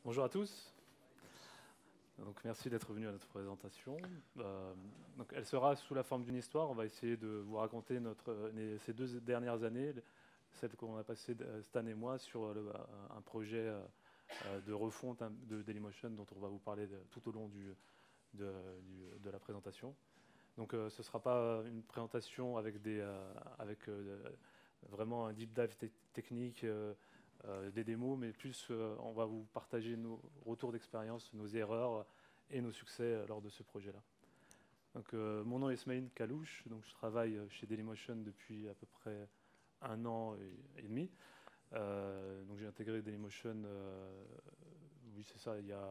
Bonjour à tous. Donc, merci d'être venu à notre présentation. Donc, elle sera sous la forme d'une histoire. On va essayer de vous raconter ces 2 dernières années, celles qu'on a passées Stan et moi sur un projet de refonte de Dailymotion dont on va vous parler tout au long de la présentation. Donc, ce ne sera pas une présentation avec vraiment un deep dive technique, des démos, mais plus on va vous partager nos retours d'expérience, nos erreurs et nos succès lors de ce projet-là. Donc, mon nom est Smaïn Kalouche, donc je travaille chez Dailymotion depuis à peu près 1 an et demi. Donc j'ai intégré Dailymotion, oui c'est ça, il y a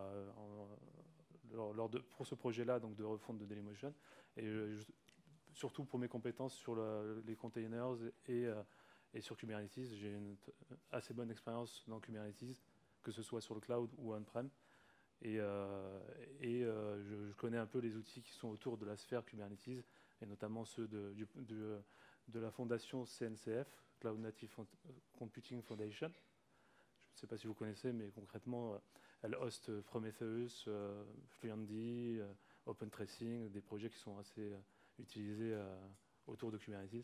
pour ce projet-là, donc de refonte de Dailymotion, et surtout pour mes compétences sur les containers et sur Kubernetes. J'ai une assez bonne expérience dans Kubernetes, que ce soit sur le cloud ou on-prem. Je connais un peu les outils qui sont autour de la sphère Kubernetes, et notamment ceux de la fondation CNCF, Cloud Native Computing Foundation. Je ne sais pas si vous connaissez, mais concrètement, elle hoste Prometheus, Fluentd, OpenTracing, des projets qui sont assez utilisés autour de Kubernetes.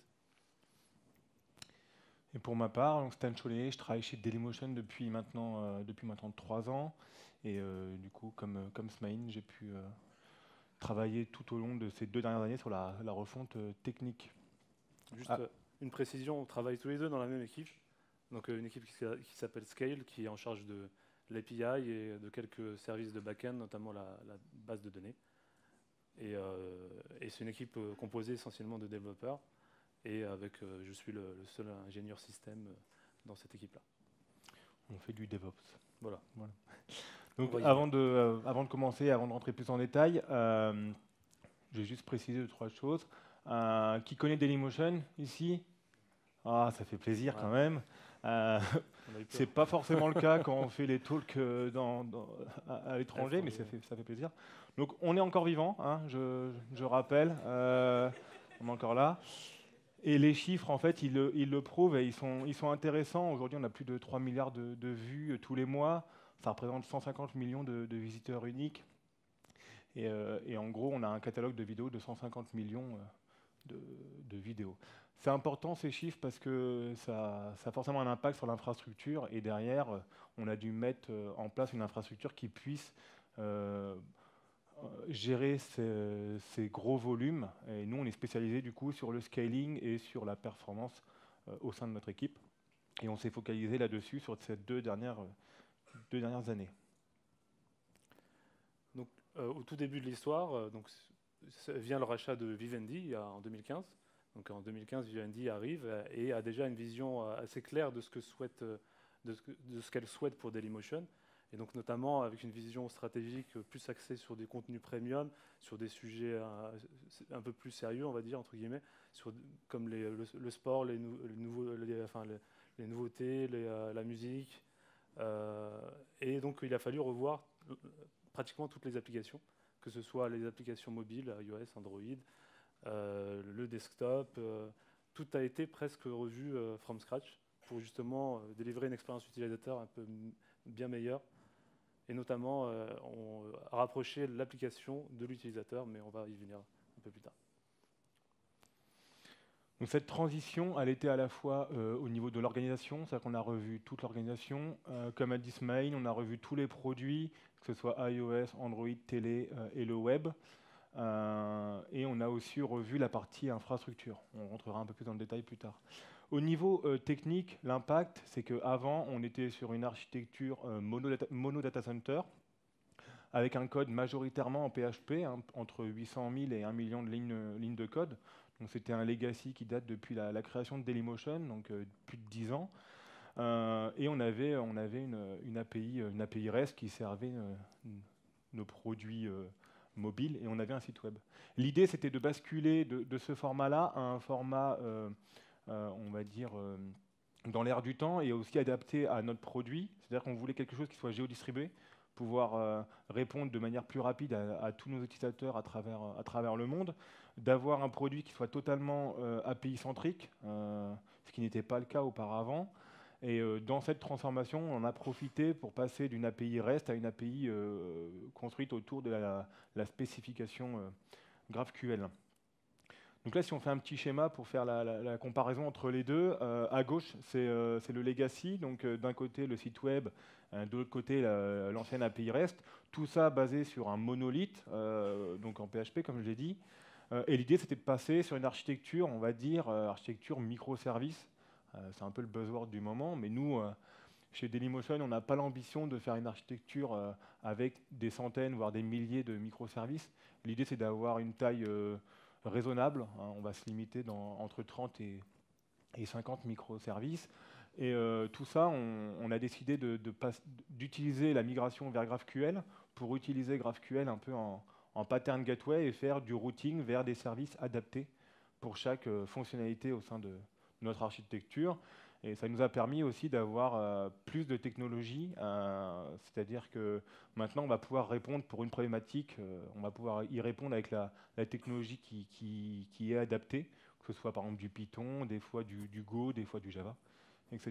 Et pour ma part, donc Stan Chollet, je travaille chez Dailymotion depuis maintenant 3 ans. Et du coup, comme Smaïn, j'ai pu travailler tout au long de ces 2 dernières années sur la refonte technique. Juste une précision, on travaille tous les deux dans la même équipe. Donc une équipe qui s'appelle Scale, qui est en charge de l'API et de quelques services de back-end, notamment la base de données. Et c'est une équipe composée essentiellement de développeurs. Et je suis le seul ingénieur système dans cette équipe-là. On fait du DevOps. Voilà. Donc avant de commencer, avant de rentrer plus en détail, je vais juste préciser 2-3 choses. Qui connaît Dailymotion ici? Ah, ça fait plaisir quand même. C'est pas forcément le cas quand on fait les talks à l'étranger, mais ça fait plaisir. Donc on est encore vivant, hein, je rappelle, on est encore là. Et les chiffres, en fait, ils le prouvent et ils sont intéressants. Aujourd'hui, on a plus de 3 milliards de vues tous les mois. Ça représente 150 millions de visiteurs uniques. Et en gros, on a un catalogue de vidéos de 150 millions de vidéos. C'est important ces chiffres parce que ça a forcément un impact sur l'infrastructure et derrière, on a dû mettre en place une infrastructure qui puisse gérer ces gros volumes. Et nous, on est spécialisé du coup sur le scaling et sur la performance au sein de notre équipe. Et on s'est focalisé là-dessus sur ces 2 dernières années. Donc, au tout début de l'histoire, vient le rachat de Vivendi en 2015. Donc en 2015, Vivendi arrive et a déjà une vision assez claire de ce qu'elle souhaite pour Dailymotion. Et donc notamment avec une vision stratégique plus axée sur des contenus premium, sur des sujets un peu plus sérieux, on va dire, entre guillemets, comme le sport, les nouveautés, la musique. Et donc il a fallu revoir pratiquement toutes les applications, que ce soit les applications mobiles, iOS, Android, le desktop, tout a été presque revu from scratch pour justement délivrer une expérience utilisateur un peu bien meilleure et notamment on rapprocher l'application de l'utilisateur, mais on va y venir un peu plus tard. Donc cette transition, elle était à la fois au niveau de l'organisation, c'est-à-dire qu'on a revu toute l'organisation. Comme a dit Smaïn, on a revu tous les produits, que ce soit iOS, Android, télé et le web. Et on a aussi revu la partie infrastructure. On rentrera un peu plus dans le détail plus tard. Au niveau technique, l'impact, c'est qu'avant, on était sur une architecture mono data center, avec un code majoritairement en PHP, hein, entre 800 000 et 1 million de lignes de code. Donc c'était un legacy qui date depuis la création de Dailymotion, donc plus de 10 ans. Et on avait une API REST qui servait nos produits mobiles et on avait un site web. L'idée, c'était de basculer de ce format-là à un format, on va dire, dans l'air du temps et aussi adapté à notre produit. C'est-à-dire qu'on voulait quelque chose qui soit géodistribué, pouvoir répondre de manière plus rapide à tous nos utilisateurs à travers le monde, d'avoir un produit qui soit totalement API-centrique, ce qui n'était pas le cas auparavant, Et dans cette transformation, on a profité pour passer d'une API REST à une API construite autour de la spécification GraphQL. Donc là, si on fait un petit schéma pour faire la comparaison entre les deux, à gauche, c'est le legacy, donc d'un côté le site web, de l'autre côté l'ancienne API REST. Tout ça basé sur un monolithe, donc en PHP, comme je l'ai dit. Et l'idée, c'était de passer sur une architecture, on va dire, architecture microservice. C'est un peu le buzzword du moment, mais nous, chez Dailymotion, on n'a pas l'ambition de faire une architecture avec des centaines, voire des milliers de microservices. L'idée, c'est d'avoir une taille raisonnable. On va se limiter entre 30 et 50 microservices. Et tout ça, on a décidé d'utiliser la migration vers GraphQL pour utiliser GraphQL un peu en pattern gateway et faire du routing vers des services adaptés pour chaque fonctionnalité au sein de notre architecture. Et ça nous a permis aussi d'avoir plus de technologies, c'est-à-dire que maintenant on va pouvoir répondre pour une problématique, on va pouvoir y répondre avec la technologie qui est adaptée, que ce soit par exemple du Python, des fois du Go, des fois du Java, etc.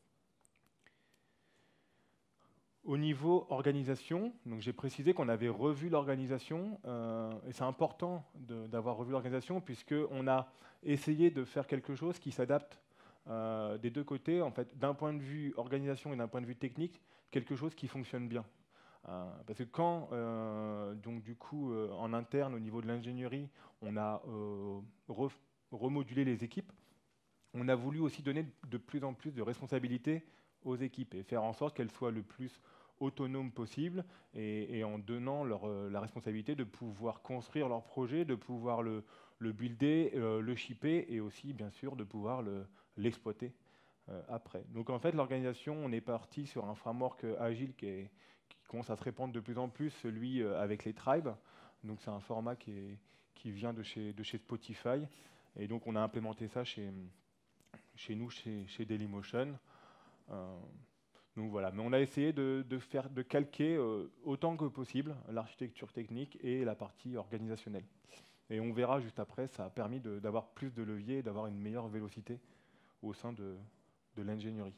Au niveau organisation, donc j'ai précisé qu'on avait revu l'organisation, et c'est important d'avoir revu l'organisation puisqu'on a essayé de faire quelque chose qui s'adapte des deux côtés, en fait, d'un point de vue organisation et d'un point de vue technique, quelque chose qui fonctionne bien. Parce que quand, donc du coup, en interne, au niveau de l'ingénierie, on a remodulé les équipes, on a voulu aussi donner de plus en plus de responsabilités aux équipes et faire en sorte qu'elles soient le plus autonomes possible et en donnant la responsabilité de pouvoir construire leur projet, de pouvoir le builder, le shipper et aussi, bien sûr, de pouvoir l'exploiter après. Donc en fait, l'organisation, on est parti sur un framework agile qui commence à se répandre de plus en plus, celui avec les tribes. Donc c'est un format qui vient de chez Spotify. Et donc on a implémenté ça chez nous, chez Dailymotion. Donc voilà, mais on a essayé de calquer autant que possible l'architecture technique et la partie organisationnelle. Et on verra juste après, ça a permis d'avoir plus de leviers et d'avoir une meilleure vélocité au sein de l'ingénierie.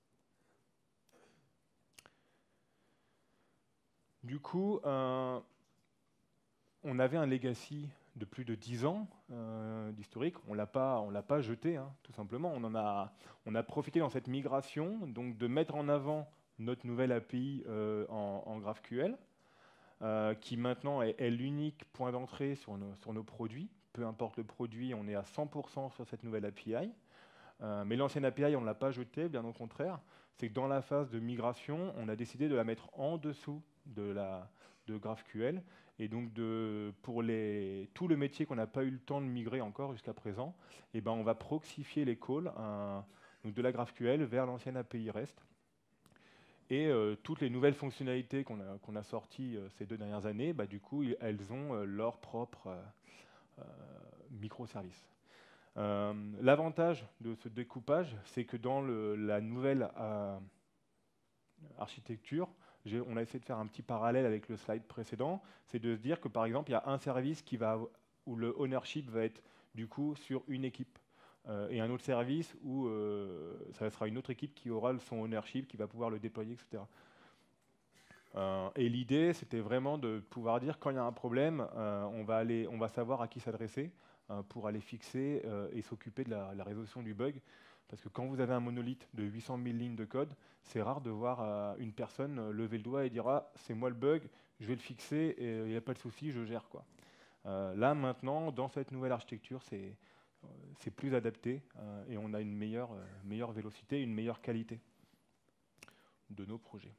Du coup, on avait un legacy de plus de 10 ans d'historique. On l'a pas jeté, hein, tout simplement. On a profité dans cette migration donc de mettre en avant notre nouvelle API en GraphQL, qui maintenant est l'unique point d'entrée sur nos produits. Peu importe le produit, on est à 100% sur cette nouvelle API. Mais l'ancienne API, on ne l'a pas jetée, bien au contraire. C'est que dans la phase de migration, on a décidé de la mettre en dessous de GraphQL. Et donc, pour tout le métier qu'on n'a pas eu le temps de migrer encore jusqu'à présent, eh ben, on va proxifier les calls donc de la GraphQL vers l'ancienne API REST. Et toutes les nouvelles fonctionnalités qu'on a sorties ces 2 dernières années, bah, du coup, elles ont leur propre microservice. L'avantage de ce découpage, c'est que dans la nouvelle architecture, on a essayé de faire un petit parallèle avec le slide précédent, c'est de se dire que par exemple, il y a un service où le ownership va être du coup sur une équipe, et un autre service où ça sera une autre équipe qui aura son ownership, qui va pouvoir le déployer, etc. Et l'idée, c'était vraiment de pouvoir dire quand il y a un problème, on va savoir à qui s'adresser pour aller fixer et s'occuper de la résolution du bug. Parce que quand vous avez un monolithe de 800 000 lignes de code, c'est rare de voir une personne lever le doigt et dire « Ah, c'est moi le bug, je vais le fixer, et il n'y a pas de souci, je gère. » Là, maintenant, dans cette nouvelle architecture, c'est plus adapté et on a une meilleure vélocité, une meilleure qualité de nos projets.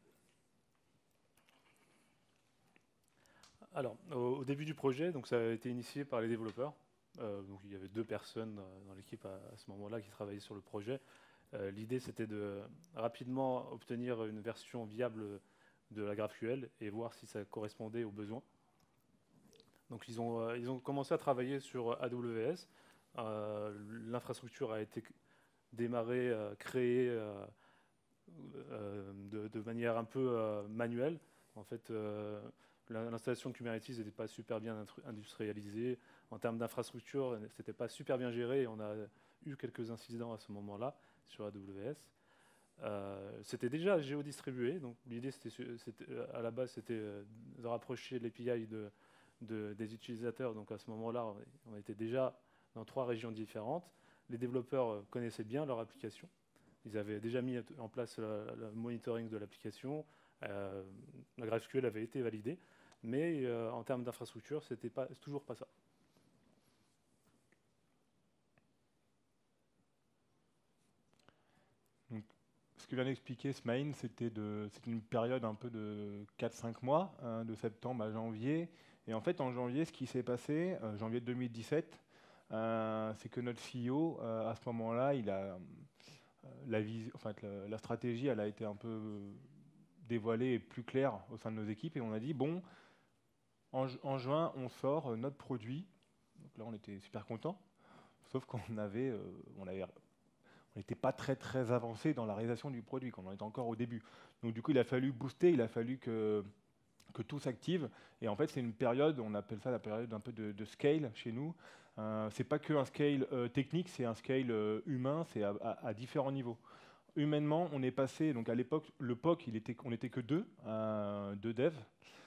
Alors, au début du projet, donc ça a été initié par les développeurs. Donc il y avait 2 personnes dans l'équipe à ce moment-là qui travaillaient sur le projet. L'idée, c'était de rapidement obtenir une version viable de la GraphQL et voir si ça correspondait aux besoins. Donc ils ont commencé à travailler sur AWS. L'infrastructure a été démarrée, créée de manière un peu manuelle. En fait, l'installation de Kubernetes n'était pas super bien industrialisée. En termes d'infrastructure, c'était pas super bien géré et on a eu quelques incidents à ce moment-là sur AWS. C'était déjà géodistribué, donc l'idée à la base c'était de rapprocher l'API des utilisateurs. Donc à ce moment-là, on était déjà dans 3 régions différentes. Les développeurs connaissaient bien leur application. Ils avaient déjà mis en place le monitoring de l'application. La GraphQL avait été validée, mais en termes d'infrastructure, c'était toujours pas ça. Donc, ce que vient d'expliquer Smaïn, c'était une période un peu de 4-5 mois, de septembre à janvier. Et en fait, en janvier, ce qui s'est passé, janvier 2017, c'est que notre CEO, à ce moment-là, la stratégie, elle a été un peu dévoilée et plus claire au sein de nos équipes. Et on a dit, bon, en juin, on sort notre produit. Donc là, on était super contents. Sauf qu'on on n'était pas très très avancé dans la réalisation du produit, quand on était encore au début. Donc du coup, il a fallu booster, il a fallu que tout s'active. Et en fait, c'est une période, on appelle ça la période un peu de scale chez nous. C'est pas que un scale technique, c'est un scale humain, c'est à différents niveaux. Humainement, on est passé, donc à l'époque, le POC, on n'était que deux devs.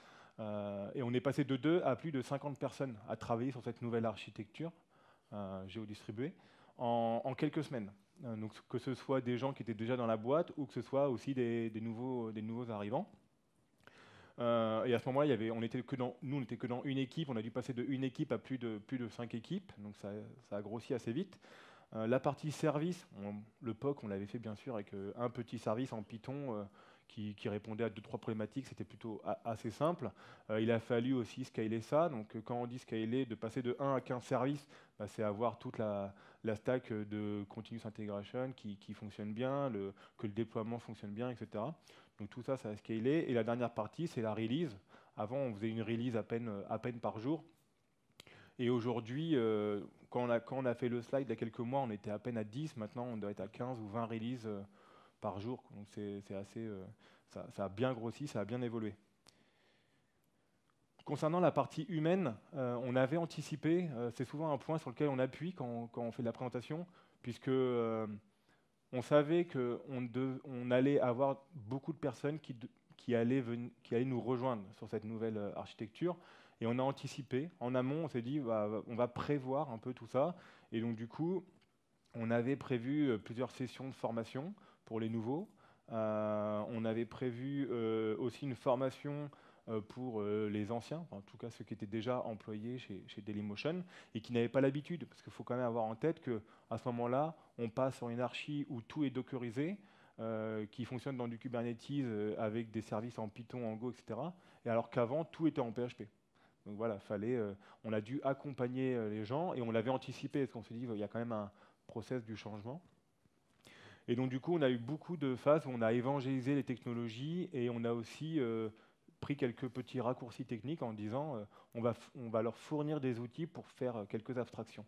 Et on est passé de 2 à plus de 50 personnes à travailler sur cette nouvelle architecture géodistribuée en quelques semaines. Donc que ce soit des gens qui étaient déjà dans la boîte ou que ce soit aussi des nouveaux arrivants. Et à ce moment-là, nous, on n'était que dans une équipe. On a dû passer de une équipe à plus de 5 équipes. Donc ça a grossi assez vite. La partie service, le POC, on l'avait fait bien sûr avec un petit service en Python qui répondait à 2-3 problématiques. C'était plutôt assez simple. Il a fallu aussi scaler ça. Donc quand on dit scaler, de passer de 1 à 15 services, c'est avoir toute la stack de continuous integration qui fonctionne bien, que le déploiement fonctionne bien, etc. Donc tout ça, ça a scalé. Et la dernière partie, c'est la release. Avant, on faisait une release à peine par jour. Et aujourd'hui, quand on a fait le slide il y a quelques mois, on était à peine à 10. Maintenant, on doit être à 15 ou 20 releases par jour. Donc c'est assez, ça a bien grossi, ça a bien évolué. Concernant la partie humaine, on avait anticipé, c'est souvent un point sur lequel on appuie quand on fait de la présentation, puisque on savait qu'on allait avoir beaucoup de personnes qui allaient nous rejoindre sur cette nouvelle architecture. Et on a anticipé. En amont, on s'est dit, on va prévoir un peu tout ça. Et donc, du coup, on avait prévu plusieurs sessions de formation pour les nouveaux. On avait prévu aussi une formation pour les anciens, en tout cas ceux qui étaient déjà employés chez Dailymotion et qui n'avaient pas l'habitude, parce qu'il faut quand même avoir en tête qu'à ce moment-là, on passe sur une archi où tout est dockerisé, qui fonctionne dans du Kubernetes avec des services en Python, en Go, etc. Et alors qu'avant, tout était en PHP. Donc voilà, on a dû accompagner les gens et on l'avait anticipé, parce qu'on s'est dit il y a quand même un process du changement. Et donc du coup, on a eu beaucoup de phases où on a évangélisé les technologies et on a aussi pris quelques petits raccourcis techniques en disant on va leur fournir des outils pour faire quelques abstractions.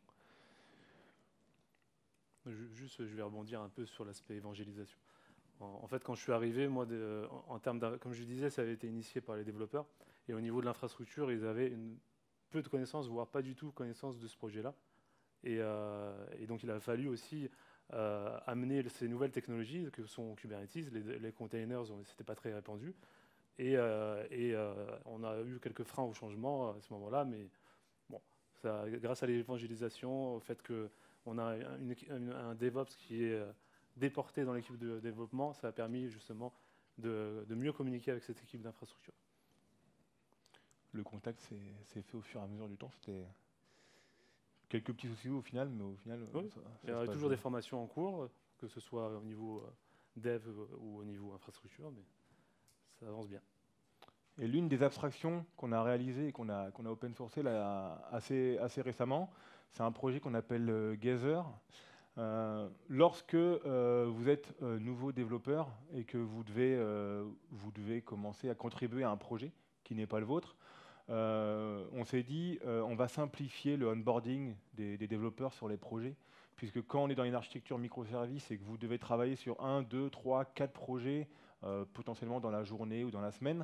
Je vais rebondir un peu sur l'aspect évangélisation. En fait, quand je suis arrivé, moi, comme je disais, ça avait été initié par les développeurs. Et au niveau de l'infrastructure, ils avaient peu de connaissances, voire pas du tout connaissance de ce projet-là. Et donc, il a fallu aussi amener ces nouvelles technologies que sont Kubernetes. Les containers, c'était pas très répandu. Et on a eu quelques freins au changement à ce moment-là. Mais bon, grâce à l'évangélisation, au fait qu'on a un DevOps qui est déporté dans l'équipe de développement, ça a permis justement de mieux communiquer avec cette équipe d'infrastructure. Le contact s'est fait au fur et à mesure du temps. C'était quelques petits soucis au final, mais au final, oui. Il y a toujours des formations en cours, que ce soit au niveau dev ou au niveau infrastructure, mais ça avance bien. Et l'une des abstractions qu'on a réalisées et qu'on a open sourcé là, assez récemment, c'est un projet qu'on appelle Gather. Lorsque vous êtes nouveau développeur et que vous devez commencer à contribuer à un projet qui n'est pas le vôtre, on s'est dit on va simplifier le onboarding des développeurs sur les projets, puisque quand on est dans une architecture microservice et que vous devez travailler sur 1, 2, 3, 4 projets, potentiellement dans la journée ou dans la semaine,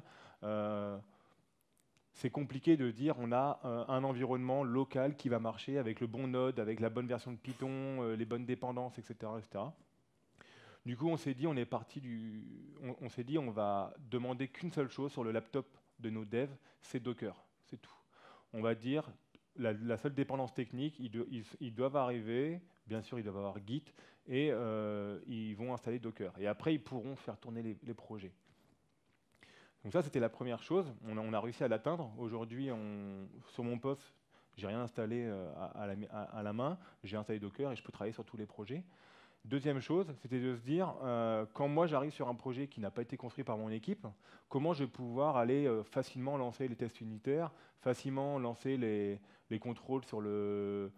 c'est compliqué de dire on a un environnement local qui va marcher avec le bon node, avec la bonne version de Python, les bonnes dépendances, etc., etc. Du coup, on s'est dit, on s'est dit, on va demander qu'une seule chose sur le laptop de nos devs, c'est Docker, c'est tout. On va dire, la seule dépendance technique, ils doivent arriver, bien sûr, ils doivent avoir Git, et ils vont installer Docker. Et après, ils pourront faire tourner les projets. Donc ça, c'était la première chose. On a réussi à l'atteindre. Aujourd'hui, sur mon poste, j'ai rien installé à la main. J'ai installé Docker et je peux travailler sur tous les projets. Deuxième chose, c'était de se dire, quand moi j'arrive sur un projet qui n'a pas été construit par mon équipe, comment je vais pouvoir aller facilement lancer les tests unitaires, facilement lancer les contrôles sur les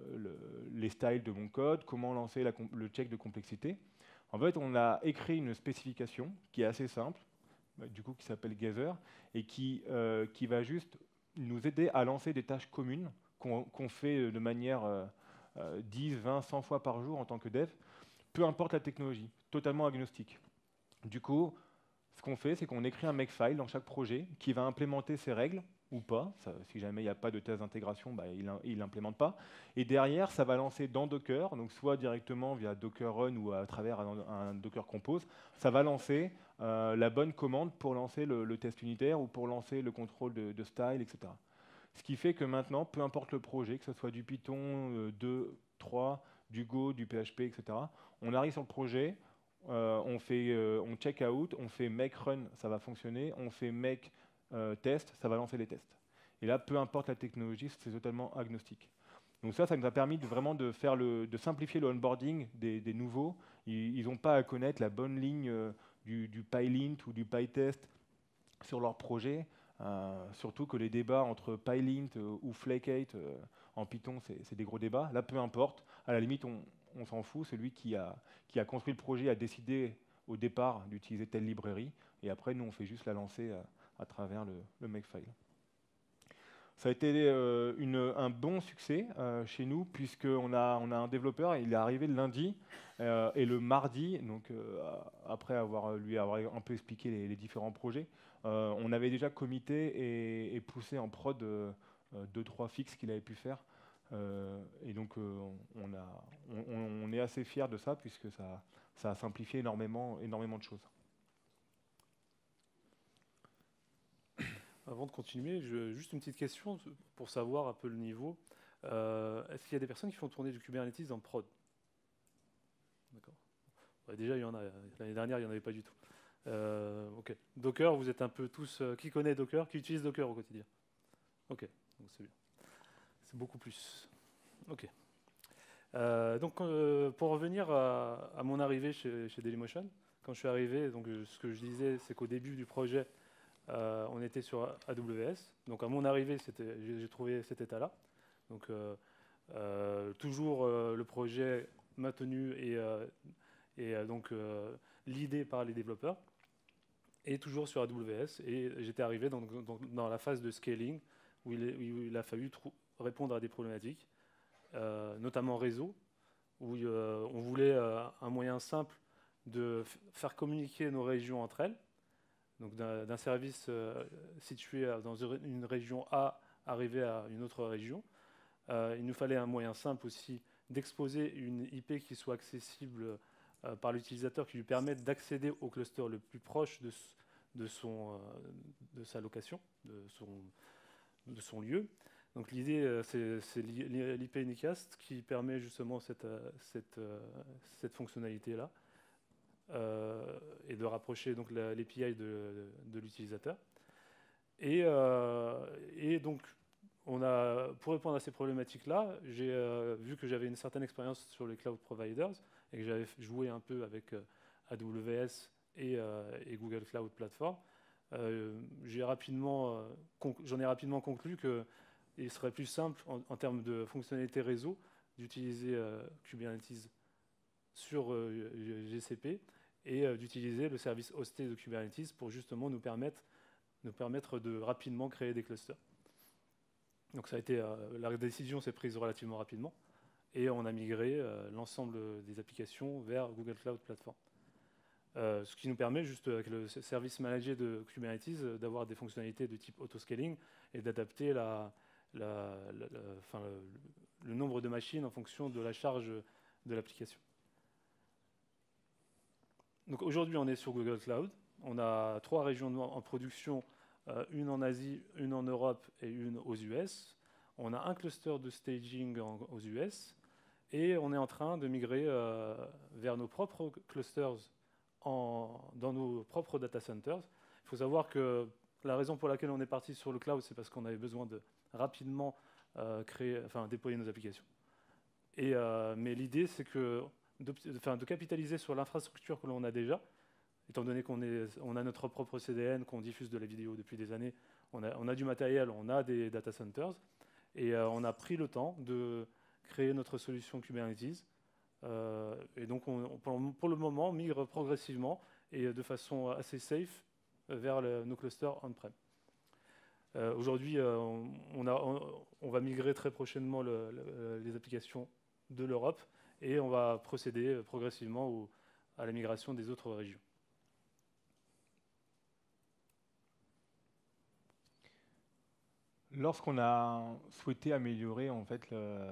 styles de mon code, comment lancer le check de complexité. En fait, on a écrit une spécification qui est assez simple, du coup qui s'appelle Gather, et qui va juste nous aider à lancer des tâches communes qu'on fait de manière 10, 20, 100 fois par jour en tant que dev, peu importe la technologie, totalement agnostique. Du coup, ce qu'on fait, c'est qu'on écrit un makefile dans chaque projet qui va implémenter ces règles ou pas. Si jamais il n'y a pas de test d'intégration, bah, il n'implémente pas. Et derrière, ça va lancer dans Docker, donc soit directement via Docker Run ou à travers un Docker Compose, ça va lancer la bonne commande pour lancer le test unitaire ou pour lancer le contrôle de style, etc. Ce qui fait que maintenant, peu importe le projet, que ce soit du Python 2, 3, du Go, du PHP, etc., on arrive sur le projet, on check out, on fait make run, ça va fonctionner, on fait make test, ça va lancer les tests. Et là, peu importe la technologie, c'est totalement agnostique. Donc ça nous a permis vraiment de simplifier le onboarding des nouveaux. Ils n'ont pas à connaître la bonne ligne du PyLint ou du PyTest sur leur projet. Surtout que les débats entre PyLint ou Flake8 en Python, c'est des gros débats. Là, peu importe. À la limite, on s'en fout. Celui qui a construit le projet a décidé au départ d'utiliser telle librairie. Et après, nous, on fait juste la lancer à travers le makefile. Ça a été un bon succès chez nous, puisqu'on a un développeur, il est arrivé le lundi, et le mardi, donc, après lui avoir un peu expliqué les différents projets, on avait déjà commité et poussé en prod 2-3 fixes qu'il avait pu faire. Et donc on est assez fiers de ça, puisque ça a simplifié énormément de choses. Avant de continuer, juste une petite question pour savoir un peu le niveau. Est-ce qu'il y a des personnes qui font tourner du Kubernetes en prod? D'accord. Ouais, déjà, il y en a. L'année dernière, il n'y en avait pas du tout. Ok. Docker, vous êtes un peu tous... qui connaît Docker? Qui utilise Docker au quotidien? Ok, donc c'est bien. C'est beaucoup plus. Ok. Donc, pour revenir à mon arrivée chez Dailymotion, quand je suis arrivé, donc, ce que je disais, c'est qu'au début du projet, on était sur AWS. Donc à mon arrivée, j'ai trouvé cet état-là. Donc toujours le projet maintenu et donc leadé par les développeurs. Et toujours sur AWS. Et j'étais arrivé dans la phase de scaling où il a fallu répondre à des problématiques, notamment réseau, où on voulait un moyen simple de faire communiquer nos régions entre elles. Donc d'un service situé dans une région A arriver à une autre région. Il nous fallait un moyen simple aussi d'exposer une IP qui soit accessible par l'utilisateur, qui lui permette d'accéder au cluster le plus proche de sa location, de son lieu. Donc l'idée, c'est l'IP Unicast qui permet justement cette fonctionnalité-là. Et de rapprocher donc l'API de l'utilisateur. Et donc, pour répondre à ces problématiques-là, j'ai vu que j'avais une certaine expérience sur les cloud providers et que j'avais joué un peu avec AWS et Google Cloud Platform. J'en ai rapidement conclu qu'il serait plus simple en termes de fonctionnalité réseau d'utiliser Kubernetes sur GCP et d'utiliser le service hosté de Kubernetes pour justement nous permettre de rapidement créer des clusters. Donc ça a été, la décision s'est prise relativement rapidement et on a migré l'ensemble des applications vers Google Cloud Platform. Ce qui nous permet juste avec le service managé de Kubernetes d'avoir des fonctionnalités de type autoscaling et d'adapter le nombre de machines en fonction de la charge de l'application. Donc aujourd'hui, on est sur Google Cloud. On a 3 régions en production, une en Asie, une en Europe et une aux US. On a un cluster de staging aux US et on est en train de migrer vers nos propres clusters dans nos propres data centers. Il faut savoir que la raison pour laquelle on est parti sur le cloud, c'est parce qu'on avait besoin de rapidement déployer nos applications. Mais l'idée, c'est de capitaliser sur l'infrastructure que l'on a déjà, étant donné qu'on a notre propre CDN, qu'on diffuse de la vidéo depuis des années, on a du matériel, on a des data centers, et on a pris le temps de créer notre solution Kubernetes. Et donc, pour le moment, on migre progressivement et de façon assez safe vers nos clusters on-prem. Aujourd'hui, on va migrer très prochainement les applications de l'Europe et on va procéder progressivement à la migration des autres régions. Lorsqu'on a souhaité améliorer en fait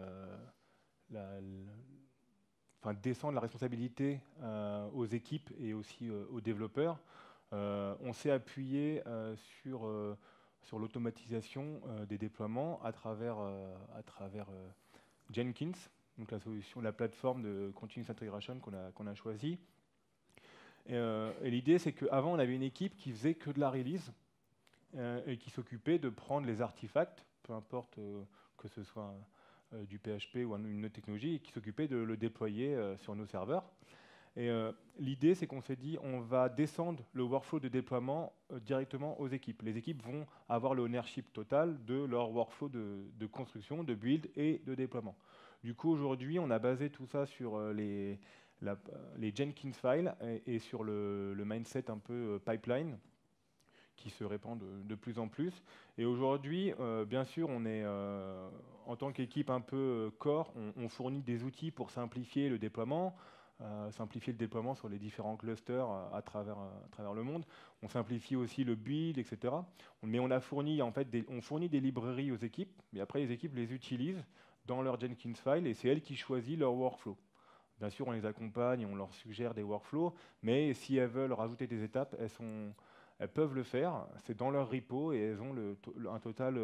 descendre la responsabilité aux équipes et aussi aux développeurs, on s'est appuyé sur l'automatisation des déploiements à travers Jenkins, donc la plateforme de Continuous Integration qu'on a choisie. Et l'idée, c'est qu'avant, on avait une équipe qui faisait que de la release et qui s'occupait de prendre les artefacts, peu importe que ce soit du PHP ou une autre technologie, et qui s'occupait de le déployer sur nos serveurs. Et l'idée, c'est qu'on s'est dit, on va descendre le workflow de déploiement directement aux équipes. Les équipes vont avoir le ownership total de leur workflow de construction, de build et de déploiement. Du coup, aujourd'hui, on a basé tout ça sur les Jenkins files et sur le mindset un peu pipeline qui se répand de plus en plus. Et aujourd'hui, bien sûr, on est en tant qu'équipe un peu core, on fournit des outils pour simplifier le déploiement, sur les différents clusters à travers le monde. On simplifie aussi le build, etc. Mais on fournit des librairies aux équipes, mais après les équipes les utilisent dans leur Jenkins file et c'est elles qui choisissent leur workflow. Bien sûr, on les accompagne et on leur suggère des workflows, mais si elles veulent rajouter des étapes, elles peuvent le faire. C'est dans leur repo et elles ont un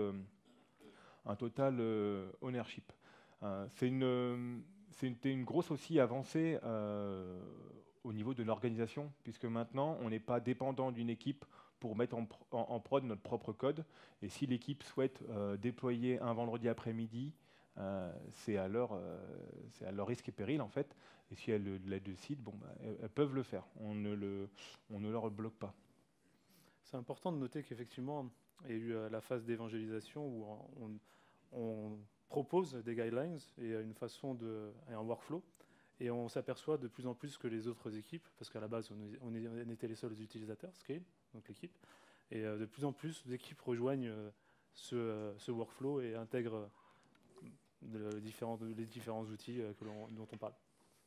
total ownership. C'était une grosse aussi avancée au niveau de l'organisation, puisque maintenant, on n'est pas dépendant d'une équipe pour mettre en prod notre propre code. Et si l'équipe souhaite déployer un vendredi après-midi, c'est à leur risque et péril, en fait. Et si elles le décident, elles peuvent le faire. On ne leur bloque pas. C'est important de noter qu'effectivement, il y a eu la phase d'évangélisation où on propose des guidelines et une façon et un workflow, et on s'aperçoit de plus en plus que les autres équipes, parce qu'à la base on était les seuls utilisateurs, Scale, donc l'équipe, et de plus en plus d'équipes rejoignent ce workflow et intègrent les différents outils dont on parle.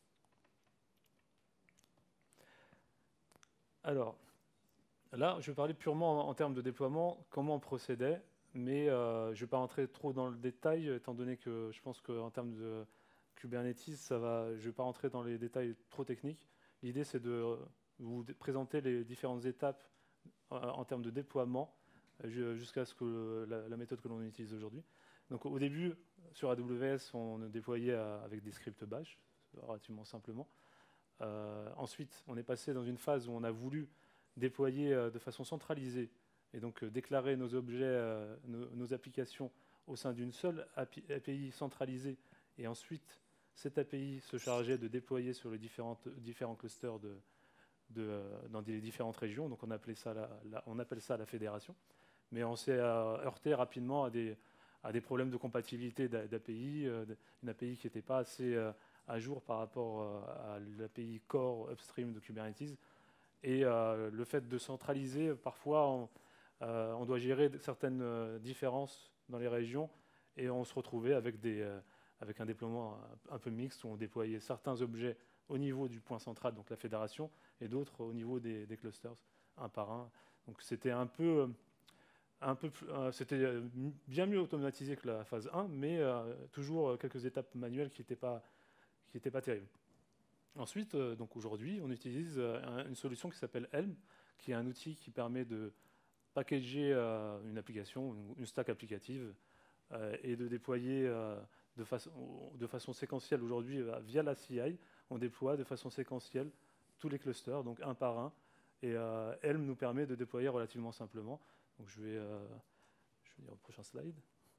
Alors, là, je vais parler purement en termes de déploiement, comment on procédait, mais je ne vais pas rentrer trop dans le détail, étant donné que je pense qu'en termes de Kubernetes, je ne vais pas rentrer dans les détails trop techniques. L'idée, c'est de vous présenter les différentes étapes en termes de déploiement jusqu'à ce que la méthode que l'on utilise aujourd'hui. Donc, au début, sur AWS, on déployait avec des scripts bash, relativement simplement. Ensuite, on est passé dans une phase où on a voulu déployer de façon centralisée et donc déclarer nos objets, nos applications au sein d'une seule API centralisée, et ensuite cette API se chargeait de déployer sur les différents clusters dans les différentes régions. Donc on appelle ça la fédération. Mais on s'est heurté rapidement à des problèmes de compatibilité d'API, une API qui n'était pas assez à jour par rapport à l'API core upstream de Kubernetes. Et le fait de centraliser, parfois, on doit gérer certaines différences dans les régions, et on se retrouvait avec un déploiement un peu mixte, où on déployait certains objets au niveau du point central, donc la fédération, et d'autres au niveau des clusters, un par un. Donc c'était c'était bien mieux automatisé que la phase 1, mais toujours quelques étapes manuelles qui n'étaient pas terribles. Ensuite, donc aujourd'hui, on utilise une solution qui s'appelle Helm, qui est un outil qui permet de packager une application, une stack applicative, et de déployer de façon séquentielle. Aujourd'hui, via la CI, on déploie de façon séquentielle tous les clusters, donc un par un. Et Helm nous permet de déployer relativement simplement. Donc je vais dire au prochain slide.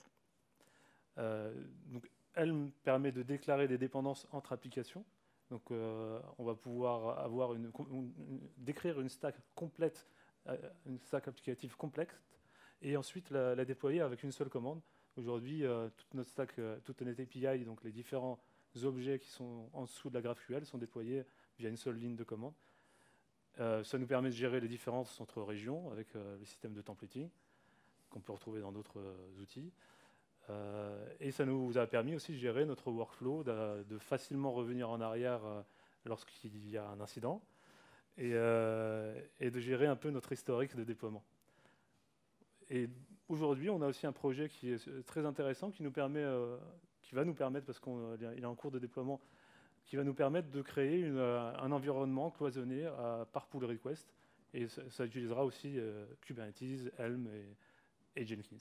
Donc Helm permet de déclarer des dépendances entre applications. Donc on va pouvoir avoir décrire une stack complète, une stack applicative complexe, et ensuite la déployer avec une seule commande. Aujourd'hui, toute notre stack, toute notre API, donc les différents objets qui sont en dessous de la GraphQL sont déployés via une seule ligne de commande. Ça nous permet de gérer les différences entre régions avec le système de templating qu'on peut retrouver dans d'autres outils. Et ça nous a permis aussi de gérer notre workflow, de facilement revenir en arrière lorsqu'il y a un incident et de gérer un peu notre historique de déploiement. Et aujourd'hui, on a aussi un projet qui est très intéressant qui va nous permettre, parce qu'il est en cours de déploiement, qui va nous permettre de créer un environnement cloisonné par pull request. Et ça utilisera aussi Kubernetes, Helm et Jenkins.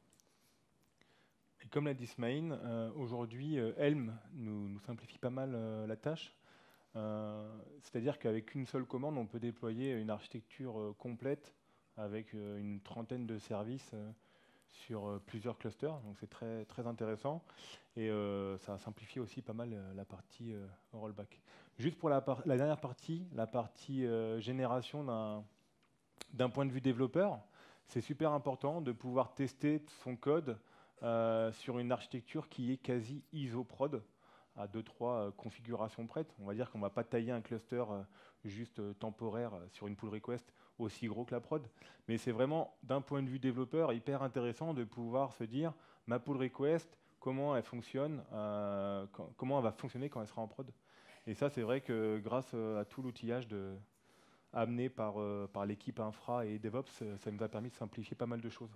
Et comme l'a dit Smaïn, aujourd'hui, Helm nous simplifie pas mal la tâche. C'est-à-dire qu'avec une seule commande, on peut déployer une architecture complète avec une trentaine de services sur plusieurs clusters. Donc c'est très, très intéressant. Et ça simplifie aussi pas mal la partie rollback. Juste pour la dernière partie, la partie génération d'un point de vue développeur, c'est super important de pouvoir tester son code sur une architecture qui est quasi isoprod, à 2-3 configurations prêtes. On va dire qu'on ne va pas tailler un cluster juste temporaire sur une pull request aussi gros que la prod. Mais c'est vraiment, d'un point de vue développeur, hyper intéressant de pouvoir se dire, ma pull request, comment elle fonctionne, comment elle va fonctionner quand elle sera en prod. Et ça, c'est vrai que grâce à tout l'outillage amené par l'équipe infra et DevOps, ça nous a permis de simplifier pas mal de choses.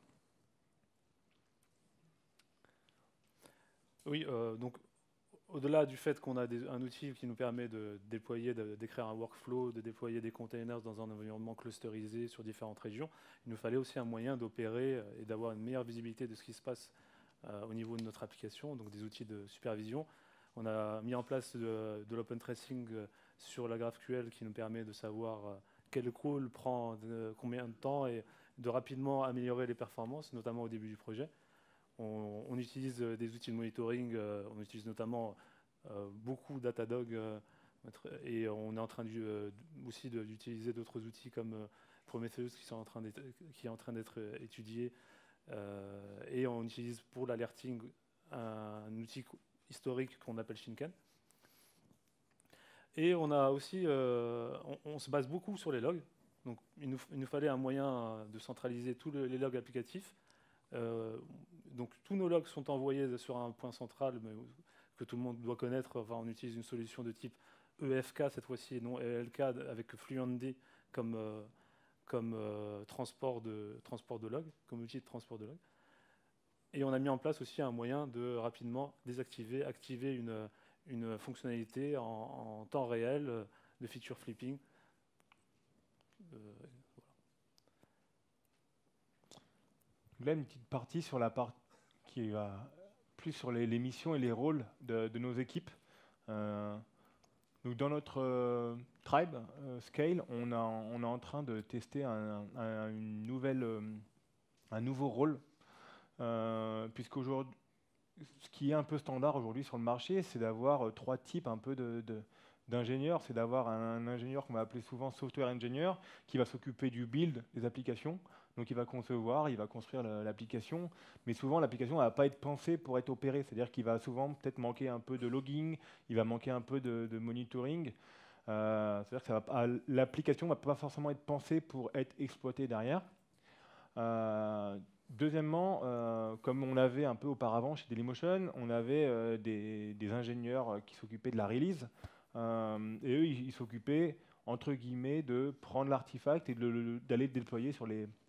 Oui, donc au-delà du fait qu'on a un outil qui nous permet de déployer, d'écrire un workflow, de déployer des containers dans un environnement clusterisé sur différentes régions, il nous fallait aussi un moyen d'opérer et d'avoir une meilleure visibilité de ce qui se passe au niveau de notre application, donc des outils de supervision. On a mis en place de l'open tracing sur la GraphQL qui nous permet de savoir quel call prend combien de temps et de rapidement améliorer les performances, notamment au début du projet. On utilise des outils de monitoring, on utilise notamment beaucoup Datadog et on est en train aussi d'utiliser d'autres outils comme Prometheus qui est en train d'être étudié. Et on utilise pour l'alerting un outil historique qu'on appelle Shinken. Et on a aussi, on se base beaucoup sur les logs. Donc il nous fallait un moyen de centraliser tous les logs applicatifs. Donc tous nos logs sont envoyés sur un point central que tout le monde doit connaître. Enfin, on utilise une solution de type EFK cette fois-ci et non ELK avec FluentD comme transport de log, comme outil de transport de log. Et on a mis en place aussi un moyen de rapidement activer une fonctionnalité en temps réel de feature flipping. Là, une petite partie sur la part qui va plus sur les missions et les rôles de nos équipes. Donc dans notre tribe Scale, on est en train de tester un nouveau rôle, puisqu'aujourd'hui, ce qui est un peu standard aujourd'hui sur le marché, c'est d'avoir 3 types un peu d'ingénieurs. C'est d'avoir un ingénieur qu'on va appeler souvent software engineer, qui va s'occuper du build des applications. Donc il va concevoir, il va construire l'application, mais souvent l'application ne va pas être pensée pour être opérée. C'est-à-dire qu'il va souvent peut-être manquer un peu de logging, il va manquer un peu de monitoring. C'est-à-dire que l'application ne va pas forcément être pensée pour être exploitée derrière. Deuxièmement, comme on avait un peu auparavant chez Dailymotion, on avait des ingénieurs qui s'occupaient de la release, et eux, ils s'occupaient, entre guillemets, de prendre l'artefact et d'aller le déployer sur les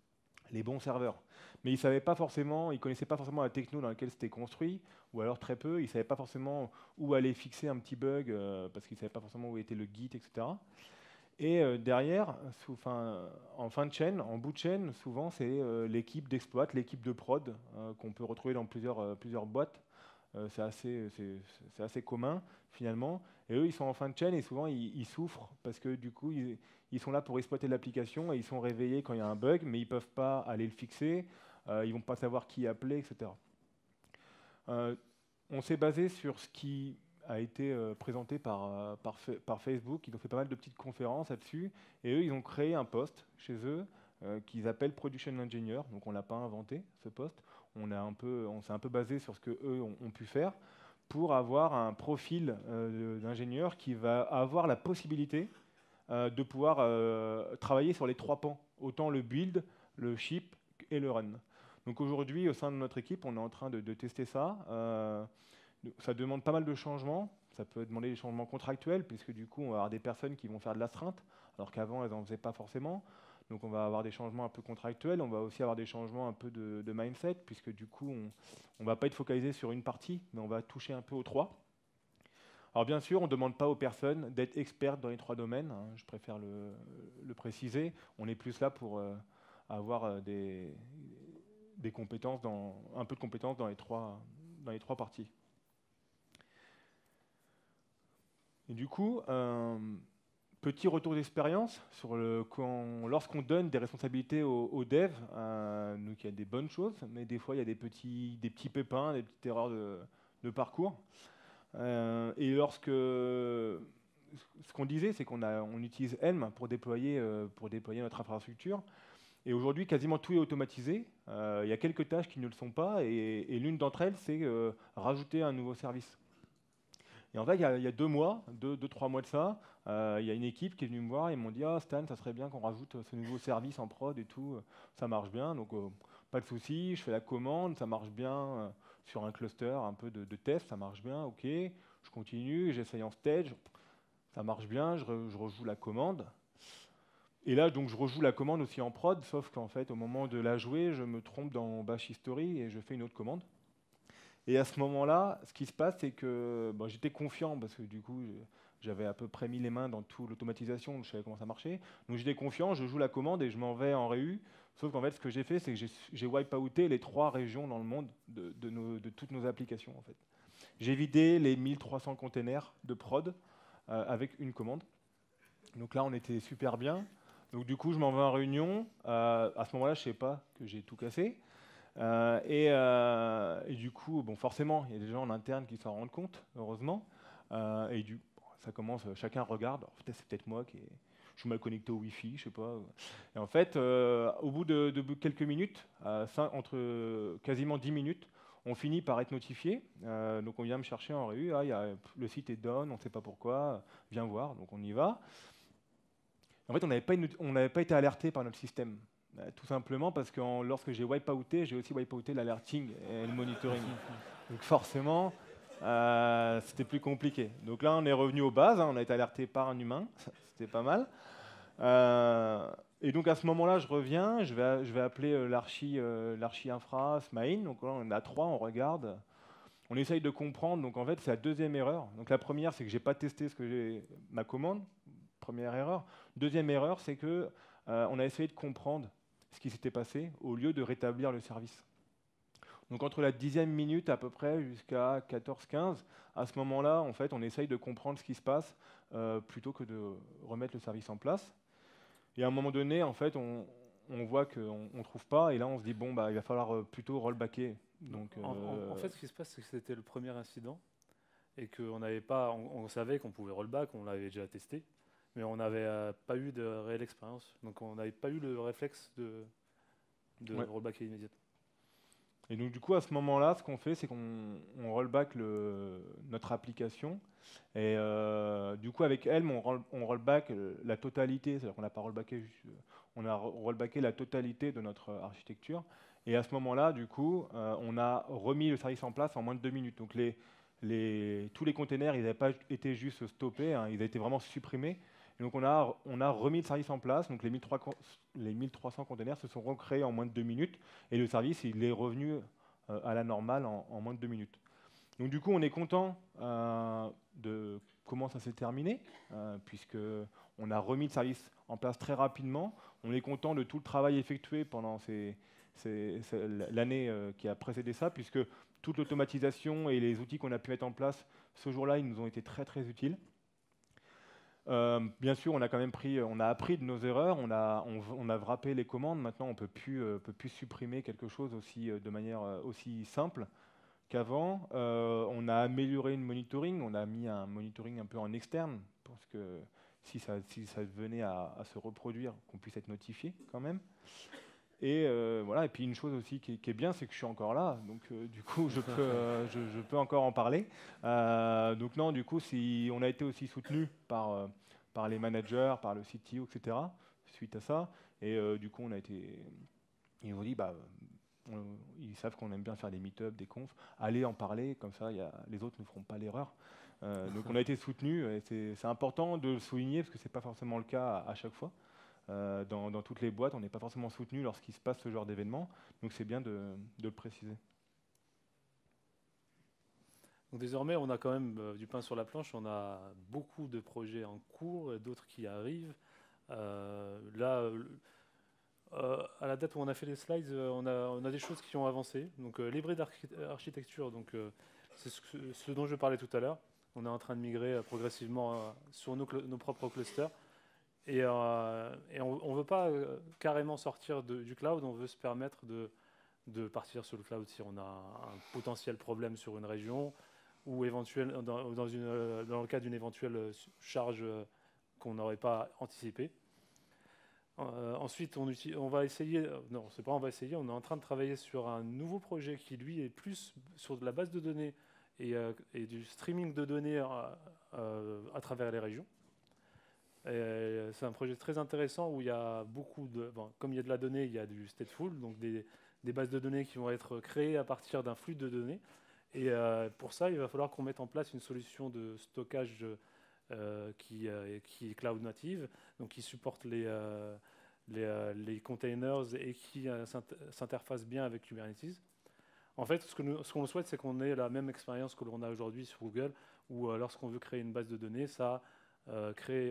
les bons serveurs. Mais ils ne connaissaient pas forcément la techno dans laquelle c'était construit, ou alors très peu. Ils ne savaient pas forcément où aller fixer un petit bug, parce qu'ils ne savaient pas forcément où était le Git, etc. Et derrière, en fin de chaîne, en bout de chaîne, souvent c'est l'équipe d'exploit, l'équipe de prod, qu'on peut retrouver dans plusieurs boîtes. C'est assez commun finalement. Et eux, ils sont en fin de chaîne et souvent ils souffrent parce que du coup, ils sont là pour exploiter l'application et ils sont réveillés quand il y a un bug, mais ils ne peuvent pas aller le fixer, ils ne vont pas savoir qui appeler, etc. Euh, on s'est basé sur ce qui a été présenté par Facebook. Ils ont fait pas mal de petites conférences là-dessus. Et eux, ils ont créé un poste chez eux qu'ils appellent Production Engineer. Donc on ne l'a pas inventé, ce poste. On s'est un peu basé sur ce qu'eux ont pu faire pour avoir un profil d'ingénieur qui va avoir la possibilité de pouvoir travailler sur les 3 pans, autant le build, le ship et le run. Donc aujourd'hui, au sein de notre équipe, on est en train de tester ça. Ça demande pas mal de changements. Ça peut demander des changements contractuels, puisque du coup, on va avoir des personnes qui vont faire de l'astreinte, alors qu'avant, elles n'en faisaient pas forcément. Donc on va avoir des changements un peu contractuels. On va aussi avoir des changements un peu de mindset, puisque du coup, on ne va pas être focalisé sur une partie, mais on va toucher un peu aux 3. Alors bien sûr, on ne demande pas aux personnes d'être expertes dans les 3 domaines, hein, je préfère le préciser. On est plus là pour avoir des compétences un peu de compétences dans les 3 parties. Et du coup, petit retour d'expérience sur lorsqu'on donne des responsabilités aux devs, donc il y a des bonnes choses, mais des fois il y a des petits pépins, des petites erreurs de parcours. Et ce qu'on disait, c'est qu'on utilise Helm pour déployer notre infrastructure. Et aujourd'hui, quasiment tout est automatisé. Il y a quelques tâches qui ne le sont pas, et l'une d'entre elles, c'est rajouter un nouveau service. Et en fait, il y a 2 mois, 3 mois de ça, il y a une équipe qui est venue me voir et ils m'ont dit « Ah Stan, ça serait bien qu'on rajoute ce nouveau service en prod et tout, ça marche bien. » Donc pas de souci, je fais la commande, ça marche bien sur un cluster un peu de test, ça marche bien, ok. Je continue, j'essaye en stage, ça marche bien, je rejoue la commande. Et là, donc, je rejoue la commande aussi en prod, sauf qu'en fait, au moment de la jouer, je me trompe dans Bash History et je fais une autre commande. Et à ce moment-là, ce qui se passe, c'est que j'étais confiant parce que du coup, j'avais à peu près mis les mains dans toute l'automatisation, donc je savais comment ça marchait. Donc j'étais confiant, je joue la commande et je m'en vais en réu. Sauf qu'en fait, ce que j'ai fait, c'est que j'ai wipe-outé les 3 régions dans le monde de toutes nos applications. En fait. J'ai vidé les 1300 containers de prod avec une commande. Donc là, on était super bien. Donc du coup, je m'en vais en réunion. À ce moment-là, je ne sais pas que j'ai tout cassé. Et du coup, forcément, il y a des gens en interne qui s'en rendent compte, heureusement. Ça commence, chacun regarde. C'est peut-être moi je suis mal connecté au Wi-Fi, je sais pas. Et en fait, au bout de quelques minutes, entre quasiment 10 minutes, on finit par être notifié. Donc on vient me chercher en réu. Le site est down, on ne sait pas pourquoi. Viens voir. Donc on y va. En fait, on n'avait pas été alerté par notre système. Tout simplement parce que lorsque j'ai wipe-outé, j'ai aussi wipe-outé l'alerting et le monitoring. Donc forcément, c'était plus compliqué. Donc là, on est revenu aux bases, hein, on a été alerté par un humain, c'était pas mal. Et donc à ce moment-là, je reviens, je vais appeler l'archi infra, Smaïn. Donc là, on a 3, on regarde. On essaye de comprendre. Donc en fait, c'est la deuxième erreur. Donc la première, c'est que j'ai pas testé ma commande. Première erreur. Deuxième erreur, c'est que on a essayé de comprendre ce qui s'était passé au lieu de rétablir le service. Donc entre la 10e minute à peu près jusqu'à 14-15, à ce moment-là, en fait, on essaye de comprendre ce qui se passe plutôt que de remettre le service en place. Et à un moment donné, en fait, on voit qu'on ne trouve pas, et là on se dit bon, il va falloir plutôt rollbacker. Donc, en fait, ce qui se passe, c'est que c'était le premier incident et qu'on n'avait pas, on savait qu'on pouvait rollback, on l'avait déjà testé, mais on n'avait pas eu de réelle expérience. Donc on n'avait pas eu le réflexe de rollbacker immédiatement. Et donc du coup, à ce moment-là, ce qu'on fait, c'est qu'on rollback notre application. Et du coup, avec Helm, on rollback la totalité, c'est-à-dire qu'on n'a pas rollbacké, on a rollbacké la totalité de notre architecture. Et à ce moment-là, du coup, on a remis le service en place en moins de 2 minutes. Donc tous les containers, ils n'avaient pas été juste stoppés, hein, ils avaient été vraiment supprimés. Et donc on a remis le service en place, donc les 1300 containers se sont recréés en moins de 2 minutes, et le service il est revenu à la normale en moins de 2 minutes. Donc du coup on est content de comment ça s'est terminé, puisque on a remis le service en place très rapidement. On est content de tout le travail effectué pendant l'année qui a précédé ça, puisque toute l'automatisation et les outils qu'on a pu mettre en place ce jour-là, ils nous ont été très très utiles. Bien sûr, on a appris de nos erreurs, on a wrappé les commandes. Maintenant, on peut plus supprimer quelque chose de manière aussi simple qu'avant. On a amélioré le monitoring, on a mis un monitoring un peu en externe, parce que si ça venait à se reproduire, qu'on puisse être notifié quand même. Et voilà. Et puis une chose aussi qui est bien, c'est que je suis encore là, donc du coup je peux encore en parler. Donc non, du coup, on a été aussi soutenu par les managers, par le CTO, etc. suite à ça. Et du coup, ils nous ont dit, ils savent qu'on aime bien faire des meet-ups, des confs, allez en parler, comme ça les autres ne feront pas l'erreur. Donc on a été soutenu, et c'est important de le souligner, parce que ce n'est pas forcément le cas à chaque fois. Dans toutes les boîtes, on n'est pas forcément soutenu lorsqu'il se passe ce genre d'événement, donc c'est bien de le préciser. Donc désormais, on a quand même du pain sur la planche, on a beaucoup de projets en cours, et d'autres qui arrivent. Là, à la date où on a fait les slides, on a des choses qui ont avancé. Donc l'hybride architecture, c'est ce dont je parlais tout à l'heure. On est en train de migrer progressivement sur nos propres clusters. Et on ne veut pas carrément sortir du cloud, on veut se permettre de partir sur le cloud si on a un potentiel problème sur une région ou dans le cas d'une éventuelle charge qu'on n'aurait pas anticipée. Ensuite, on va essayer, non, c'est pas on va essayer, on est en train de travailler sur un nouveau projet qui, lui, est plus sur de la base de données et du streaming de données à travers les régions. C'est un projet très intéressant où il y a comme il y a de la donnée, il y a du stateful, donc des bases de données qui vont être créées à partir d'un flux de données. Et pour ça, il va falloir qu'on mette en place une solution de stockage qui est cloud native, donc qui supporte les containers et qui s'interface bien avec Kubernetes. En fait, ce qu'on souhaite, c'est qu'on ait la même expérience que l'on a aujourd'hui sur Google, où lorsqu'on veut créer une base de données, ça crée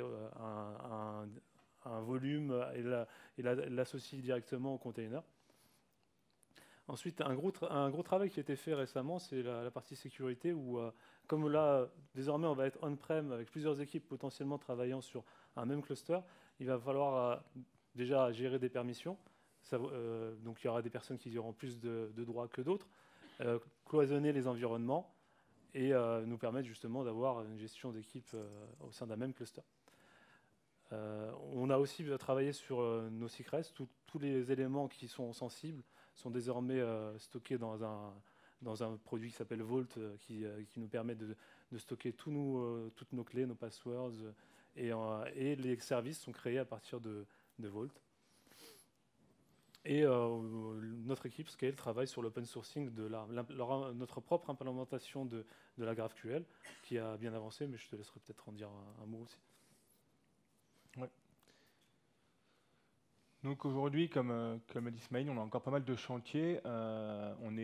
un volume et l'associe directement au container. Ensuite, un gros travail qui a été fait récemment, c'est la partie sécurité, où comme là, désormais, on va être on-prem avec plusieurs équipes potentiellement travaillant sur un même cluster, il va falloir déjà gérer des permissions. Donc il y aura des personnes qui auront plus de droits que d'autres, cloisonner les environnements et nous permettre justement d'avoir une gestion d'équipe au sein d'un même cluster. On a aussi travaillé sur nos secrets, tous les éléments qui sont sensibles sont désormais stockés dans un produit qui s'appelle Vault, qui nous permet de stocker toutes nos clés, nos passwords, et les services sont créés à partir de Vault. Et notre équipe Scale travaille sur l'open sourcing de notre propre implémentation de la GraphQL, qui a bien avancé, mais je te laisserai peut-être en dire un mot aussi. Ouais. Donc aujourd'hui, comme a dit Smaïn, on a encore pas mal de chantiers. On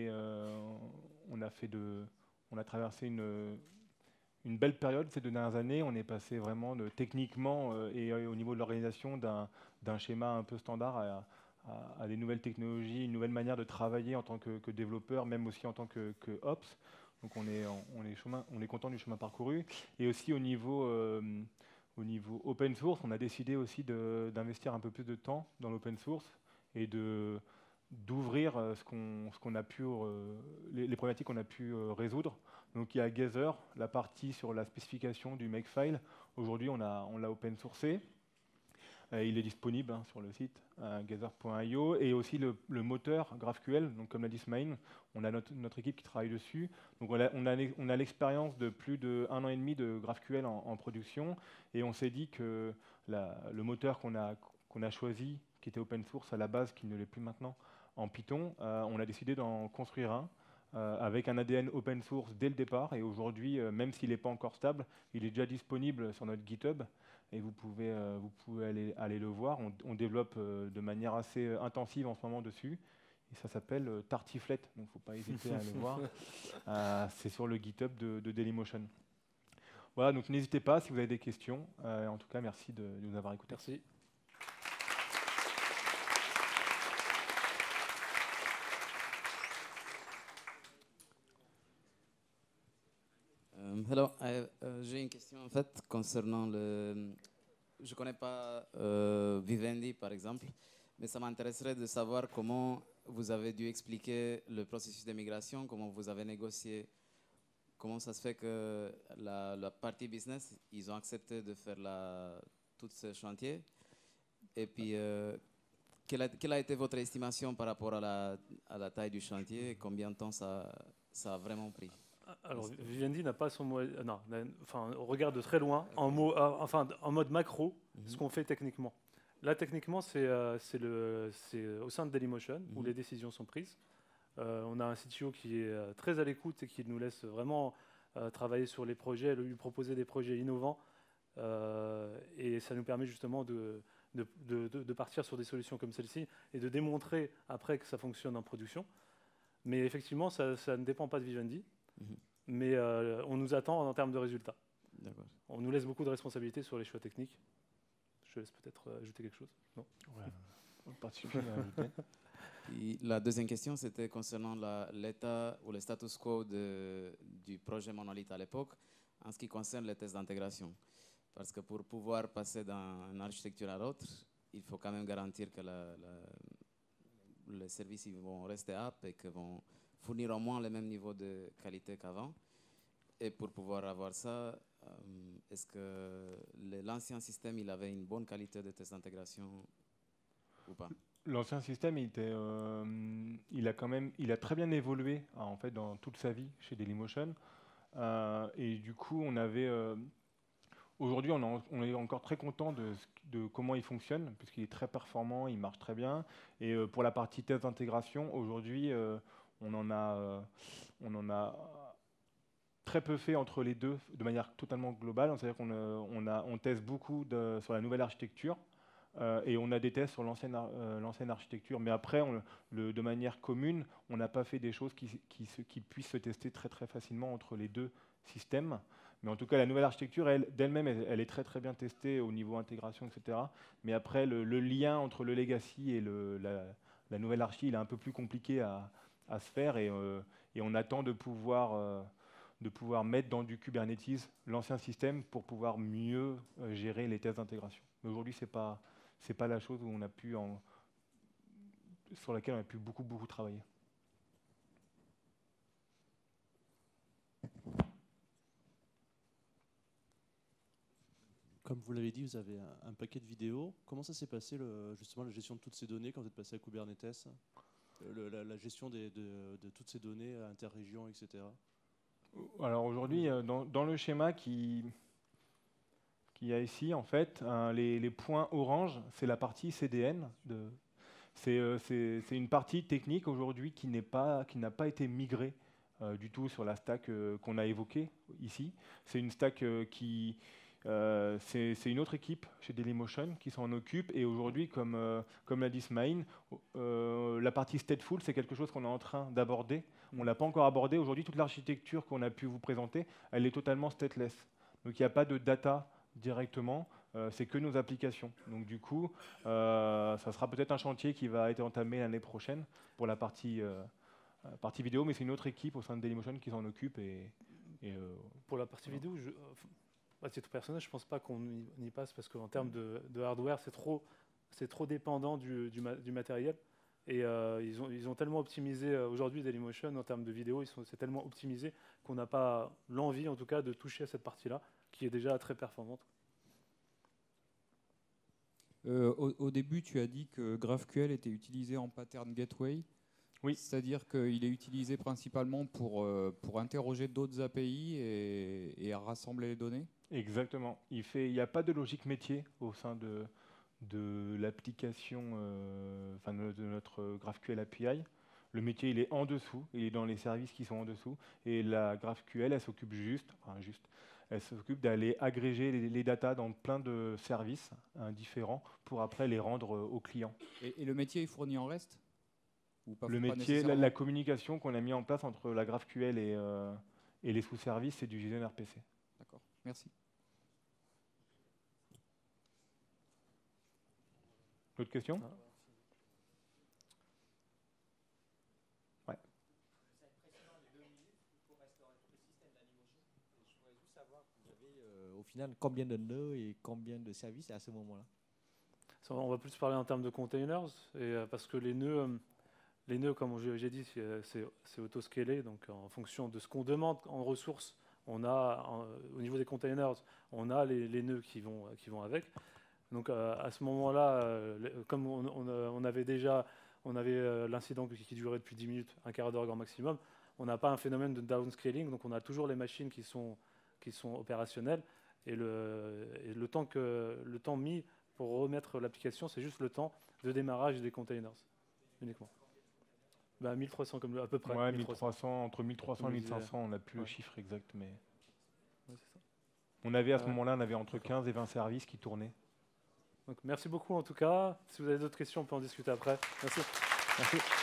a traversé une belle période ces 2 dernières années. On est passé vraiment techniquement et au niveau de l'organisation d'un schéma un peu standard à des nouvelles technologies, une nouvelle manière de travailler en tant que développeur, même aussi en tant que Ops. Donc on est content du chemin parcouru. Et aussi au niveau open source, on a décidé aussi d'investir un peu plus de temps dans l'open source et d'ouvrir les problématiques qu'on a pu résoudre. Donc il y a Gather, la partie sur la spécification du makefile. Aujourd'hui, on l'a open sourcé. Il est disponible sur le site gather.io, et aussi le moteur GraphQL. Donc comme l'a dit Smaïn, on a notre équipe qui travaille dessus. Donc on a l'expérience de plus d'1 an et demi de GraphQL en production, et on s'est dit que le moteur qu'on a choisi, qui était open source à la base, qui ne l'est plus maintenant, en Python, on a décidé d'en construire un avec un ADN open source dès le départ. Et aujourd'hui, même s'il n'est pas encore stable, il est déjà disponible sur notre GitHub. et vous pouvez aller le voir. On développe de manière assez intensive en ce moment dessus. Et ça s'appelle Tartiflette, donc il ne faut pas hésiter à aller voir. C'est sur le GitHub de Dailymotion. Voilà, donc n'hésitez pas si vous avez des questions. En tout cas, merci de nous avoir écoutés. Merci. Hello, j'ai une question en fait concernant le. Je ne connais pas Vivendi par exemple, mais ça m'intéresserait de savoir comment vous avez dû expliquer le processus de migration, comment vous avez négocié, comment ça se fait que la partie business, ils ont accepté de faire tout ce chantier. Et puis, quelle a été votre estimation par rapport à la taille du chantier et combien de temps ça a vraiment pris? Alors, Vivendi n'a pas son mot. Non, enfin, on regarde de très loin, en mode macro, ce qu'on fait techniquement. Là, techniquement, c'est au sein de Dailymotion où les décisions sont prises. On a un CTO qui est très à l'écoute et qui nous laisse vraiment travailler sur les projets, lui proposer des projets innovants. Et ça nous permet justement de partir sur des solutions comme celle-ci et de démontrer après que ça fonctionne en production. Mais effectivement, ça ne dépend pas de Vivendi. Mais on nous attend en termes de résultats. On nous laisse beaucoup de responsabilités sur les choix techniques. Je laisse peut-être ajouter quelque chose. Non, pas de sujet à ajouter. Et la deuxième question, c'était concernant l'état ou le status quo du projet Monolith à l'époque, en ce qui concerne les tests d'intégration. Parce que pour pouvoir passer d'une architecture à l'autre, il faut quand même garantir que les services vont rester aptes et qu'ils vont fournir au moins le même niveau de qualité qu'avant. Et pour pouvoir avoir ça, est-ce que l'ancien système il avait une bonne qualité de test d'intégration ou pas? L'ancien système, il a très bien évolué en fait dans toute sa vie chez Dailymotion. Et du coup, aujourd'hui, on est encore très content de comment il fonctionne, puisqu'il est très performant, il marche très bien. Et pour la partie test d'intégration, aujourd'hui, on en a très peu fait entre les deux de manière totalement globale. C'est-à-dire qu'on teste beaucoup sur la nouvelle architecture et on a des tests sur l'ancienne architecture. Mais après, de manière commune, on n'a pas fait des choses qui puissent se tester très très facilement entre les deux systèmes. Mais en tout cas, la nouvelle architecture, d'elle-même, elle est très très bien testée au niveau intégration, etc. Mais après, le lien entre le legacy et la nouvelle archi, il est un peu plus compliqué à se faire et on attend de pouvoir mettre dans du Kubernetes l'ancien système pour pouvoir mieux gérer les tests d'intégration. Mais aujourd'hui, c'est pas la chose où sur laquelle on a pu beaucoup travailler. Comme vous l'avez dit, vous avez un paquet de vidéos. Comment ça s'est passé, justement, la gestion de toutes ces données quand vous êtes passé à Kubernetes, la gestion de toutes ces données interrégions, etc. Alors aujourd'hui, dans le schéma qu'il y a ici, en fait, les points orange, c'est la partie CDN. C'est une partie technique aujourd'hui qui n'a pas été migrée du tout sur la stack qu'on a évoquée ici. C'est une stack c'est une autre équipe chez Dailymotion qui s'en occupe et aujourd'hui, comme l'a dit Smaïn, la partie stateful, c'est quelque chose qu'on est en train d'aborder. On ne l'a pas encore abordé. Aujourd'hui, toute l'architecture qu'on a pu vous présenter, elle est totalement stateless. Donc il n'y a pas de data directement, c'est que nos applications. Donc du coup, ça sera peut-être un chantier qui va être entamé l'année prochaine pour la partie vidéo, mais c'est une autre équipe au sein de Dailymotion qui s'en occupe. Pour la partie vidéo, à titre personnel, je ne pense pas qu'on y passe parce qu'en termes de hardware, c'est trop dépendant du matériel. Et ils ont tellement optimisé aujourd'hui Dailymotion en termes de vidéo, c'est tellement optimisé qu'on n'a pas l'envie, en tout cas, de toucher à cette partie-là, qui est déjà très performante. Au début, tu as dit que GraphQL était utilisé en pattern gateway. Oui. C'est-à-dire qu'il est utilisé principalement pour interroger d'autres API et à rassembler les données. Exactement. Il n'y a pas de logique métier au sein de l'application, de notre GraphQL API. Le métier, il est en dessous, il est dans les services qui sont en dessous. Et la GraphQL, elle s'occupe Elle s'occupe d'aller agréger les datas dans plein de services différents pour après les rendre aux clients. Et le métier est fourni en REST ou pas, Le pas métier, nécessairement la communication qu'on a mis en place entre la GraphQL et les sous-services, c'est du JSON RPC. D'accord, merci. D'autres questions? Ouais. Au final, combien de nœuds et combien de services à ce moment-là? On va plus parler en termes de containers, parce que les nœuds, comme j'ai dit, c'est auto-scalé, donc en fonction de ce qu'on demande en ressources, on a, au niveau des containers, on a les nœuds qui vont avec. Donc à ce moment-là, comme on avait l'incident qui durait depuis 10 minutes, un quart d'heure grand maximum, on n'a pas un phénomène de downscaling, donc on a toujours les machines qui sont opérationnelles, et le temps mis pour remettre l'application, c'est juste le temps de démarrage des containers, uniquement. 1300 comme à peu près. Ouais, 1300, entre 1300 et 1500, on n'a plus le chiffre exact, mais Ouais, c'est ça. on avait à ce moment-là, on avait entre 15 et 20 services qui tournaient. Donc, merci beaucoup en tout cas. Si vous avez d'autres questions, on peut en discuter après. Merci. Merci.